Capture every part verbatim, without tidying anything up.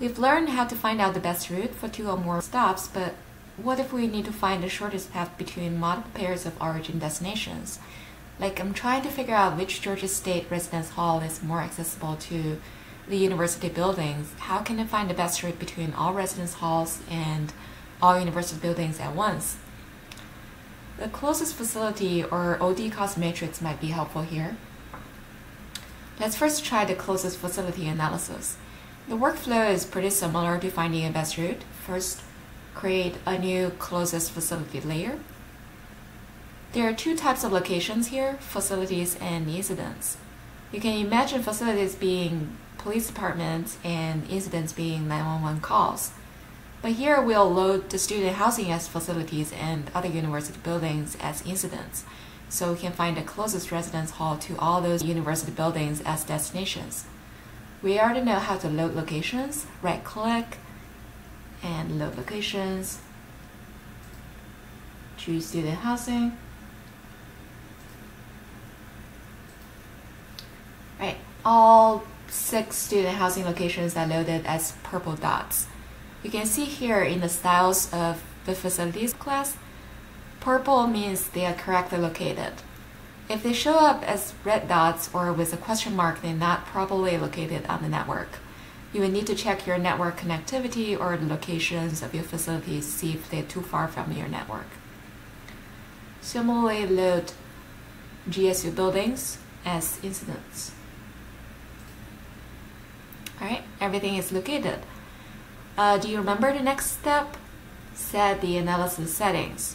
We've learned how to find out the best route for two or more stops, but what if we need to find the shortest path between multiple pairs of origin destinations? Like, I'm trying to figure out which Georgia State Residence Hall is more accessible to the university buildings. How can I find the best route between all residence halls and all university buildings at once? The closest facility or O D cost matrix might be helpful here. Let's first try the closest facility analysis. The workflow is pretty similar to finding a best route. First, create a new closest facility layer. There are two types of locations here, facilities and incidents. You can imagine facilities being police departments and incidents being nine one one calls. But here we'll load the student housing as facilities and other university buildings as incidents, so we can find the closest residence hall to all those university buildings as destinations. We already know how to load locations. Right-click and load locations. Choose student housing. Right, all six student housing locations are loaded as purple dots. You can see here in the styles of the facilities class, purple means they are correctly located. If they show up as red dots or with a question mark, they're not properly located on the network. You will need to check your network connectivity or the locations of your facilities to see if they're too far from your network. Similarly, load G S U buildings as incidents. Alright, everything is located. Uh, do you remember the next step? Set the analysis settings.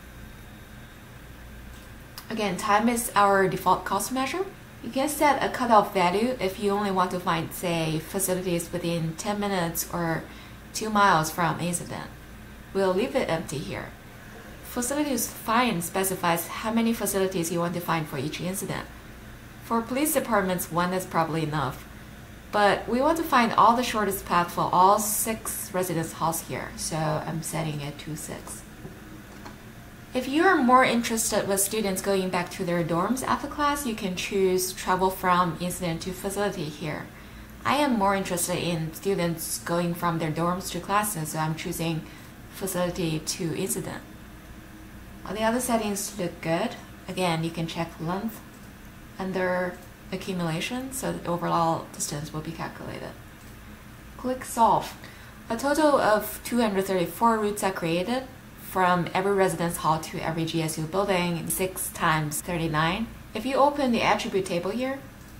Again, time is our default cost measure. You can set a cutoff value if you only want to find, say, facilities within ten minutes or two miles from incident. We'll leave it empty here. Facilities find specifies how many facilities you want to find for each incident. For police departments, one is probably enough. But we want to find all the shortest path for all six residence halls here, so I'm setting it to six. If you are more interested with students going back to their dorms after class, you can choose travel from incident to facility here. I am more interested in students going from their dorms to classes, so I'm choosing facility to incident. All the other settings look good. Again, you can check length under accumulation, so the overall distance will be calculated. Click Solve. A total of two hundred thirty-four routes are created from every residence hall to every G S U building, six times thirty-nine. If you open the attribute table here,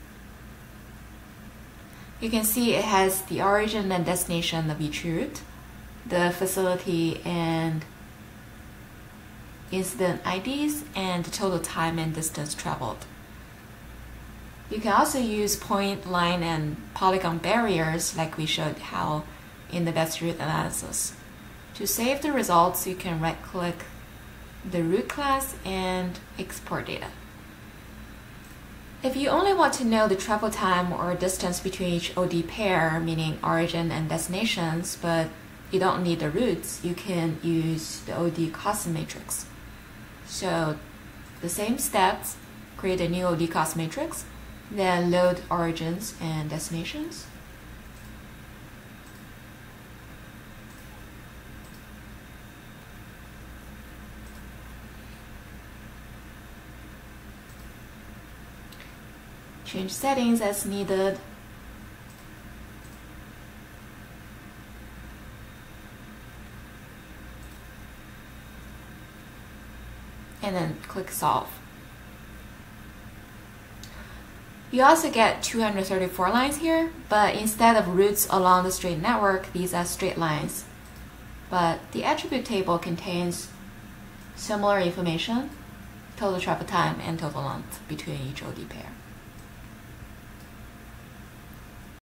you can see it has the origin and destination of each route, the facility and incident I Ds, and the total time and distance traveled. You can also use point, line, and polygon barriers like we showed how in the best route analysis. To save the results, you can right-click the route class and export data. If you only want to know the travel time or distance between each O D pair, meaning origin and destinations, but you don't need the routes, you can use the O D cost matrix. So the same steps, create a new O D cost matrix, then load origins and destinations. Change settings as needed. And then click Solve. You also get two hundred thirty-four lines here, but instead of routes along the straight network, these are straight lines. But the attribute table contains similar information, total travel time and total length between each O D pair.